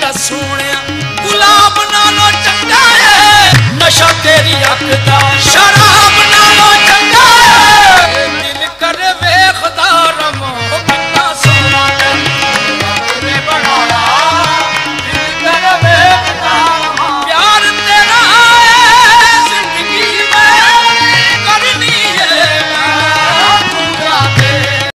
सोने गुलाब नालों चंगा है नशा तेरी अख दा